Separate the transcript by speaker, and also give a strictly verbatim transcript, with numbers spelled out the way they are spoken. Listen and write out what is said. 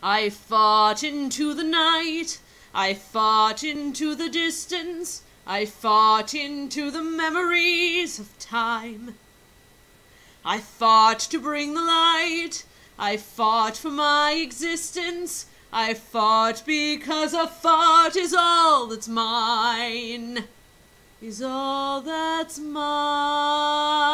Speaker 1: I fought into the night, I fought into the distance, I fought into the memories of time. I fought to bring the light, I fought for my existence, I fought because a fought is all that's mine, is all that's mine.